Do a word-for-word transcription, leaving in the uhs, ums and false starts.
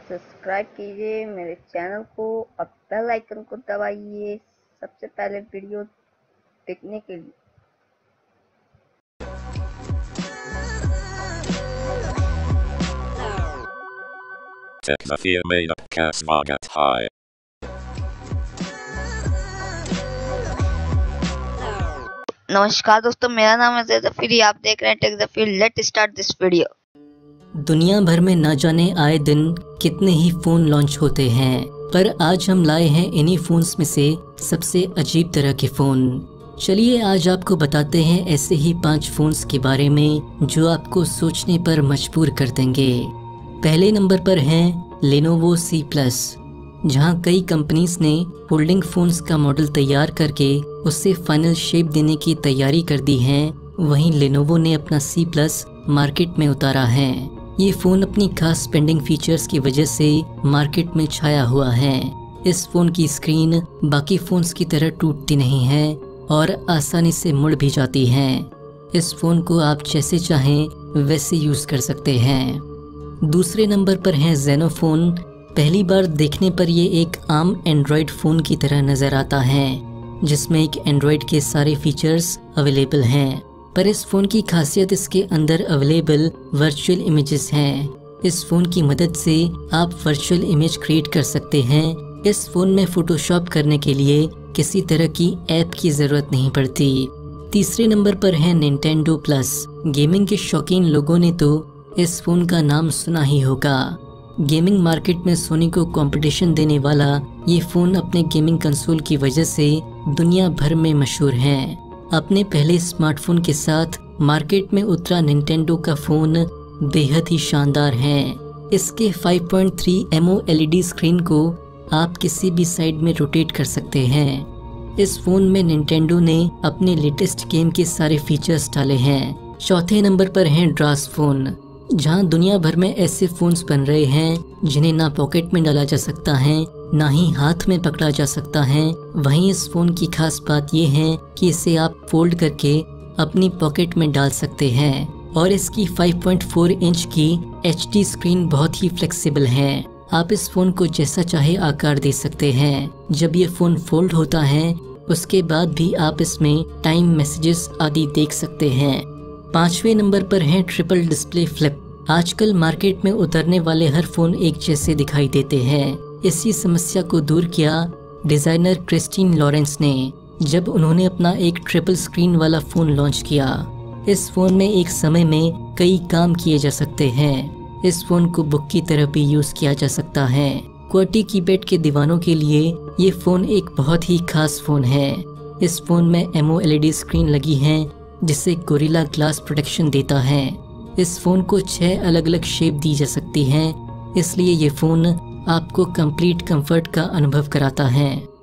Subscribe कीजिए मेरे channel को और बेल आइकन को दबाइए सबसे पहले वीडियो देखने के लिए। Technophile made up Kasvagat High. नमस्कार दोस्तों, मेरा नाम है ज़फ़ीर। आप देख रहे हैं tech Zafeer. Let start this video. दुनिया भर में ना जाने आए दिन कितने ही फ़ोन लॉन्च होते हैं, पर आज हम लाए हैं इन्हीं फ़ोन्स में से सबसे अजीब तरह के फ़ोन। चलिए आज आपको बताते हैं ऐसे ही पांच फ़ोन्स के बारे में जो आपको सोचने पर मजबूर कर देंगे। पहले नंबर पर हैं लेनोवो सी प्लस। जहां कई कंपनीज ने फोल्डिंग फ़ोन्स का मॉडल तैयार करके उससे फाइनल शेप देने की तैयारी कर दी है, वहीं लेनोवो ने अपना सी प्लस मार्केट में उतारा है। ये फ़ोन अपनी खास पेंडिंग फीचर्स की वजह से मार्केट में छाया हुआ है। इस फ़ोन की स्क्रीन बाकी फ़ोन्स की तरह टूटती नहीं है और आसानी से मुड़ भी जाती है। इस फ़ोन को आप जैसे चाहें वैसे यूज़ कर सकते हैं। दूसरे नंबर पर है ज़ेनोफ़ोन। पहली बार देखने पर ये एक आम एंड्रॉयड फ़ोन की तरह नज़र आता है, जिसमें एक एंड्रॉयड के सारे फीचर्स अवेलेबल हैं, पर इस फ़ोन की खासियत इसके अंदर अवेलेबल वर्चुअल इमेजेस हैं। इस फ़ोन की मदद से आप वर्चुअल इमेज क्रिएट कर सकते हैं। इस फ़ोन में फ़ोटोशॉप करने के लिए किसी तरह की ऐप की ज़रूरत नहीं पड़ती। तीसरे नंबर पर है निंटेंडो प्लस। गेमिंग के शौकीन लोगों ने तो इस फ़ोन का नाम सुना ही होगा। गेमिंग मार्केट में सोनी को कंपटीशन देने वाला ये फ़ोन अपने गेमिंग कंसोल की वजह से दुनिया भर में मशहूर है। अपने पहले स्मार्टफोन के साथ मार्केट में उतरा निंटेंडो का फ़ोन बेहद ही शानदार है। इसके five point three O O L E D स्क्रीन को आप किसी भी साइड में रोटेट कर सकते हैं। इस फ़ोन में निंटेंडो ने अपने लेटेस्ट गेम के सारे फीचर्स डाले हैं। चौथे नंबर पर है ड्रास फ़ोन। जहां दुनिया भर में ऐसे फ़ोन्स बन रहे हैं जिन्हें ना पॉकेट में डाला जा सकता है ना ही हाथ में पकड़ा जा सकता है, वहीं इस फ़ोन की खास बात यह है कि इसे आप फोल्ड करके अपनी पॉकेट में डाल सकते हैं और इसकी फाइव पॉइंट फोर इंच की एच डी स्क्रीन बहुत ही फ्लेक्सिबल है। आप इस फ़ोन को जैसा चाहे आकार दे सकते हैं। जब ये फ़ोन फोल्ड होता है उसके बाद भी आप इसमें टाइम मैसेजेस आदि देख सकते हैं। पांचवें नंबर पर है ट्रिपल डिस्प्ले फ्लिप। आजकल मार्केट में उतरने वाले हर फ़ोन एक जैसे दिखाई देते हैं। इसी समस्या को दूर किया डिज़ाइनर क्रिस्टीन लॉरेंस ने, जब उन्होंने अपना एक ट्रिपल स्क्रीन वाला फ़ोन लॉन्च किया। इस फ़ोन में एक समय में कई काम किए जा सकते हैं। इस फ़ोन को बुक की तरह भी यूज़ किया जा सकता है। क्वार्टी कीपैड के दीवानों के लिए ये फ़ोन एक बहुत ही खास फ़ोन है। इस फ़ोन में M O L E D screen लगी है जिससे गोरिल्ला ग्लास प्रोटेक्शन देता है। इस फ़ोन को छह अलग अलग शेप दी जा सकती हैं, इसलिए ये फ़ोन आपको कंप्लीट कंफर्ट का अनुभव कराता है।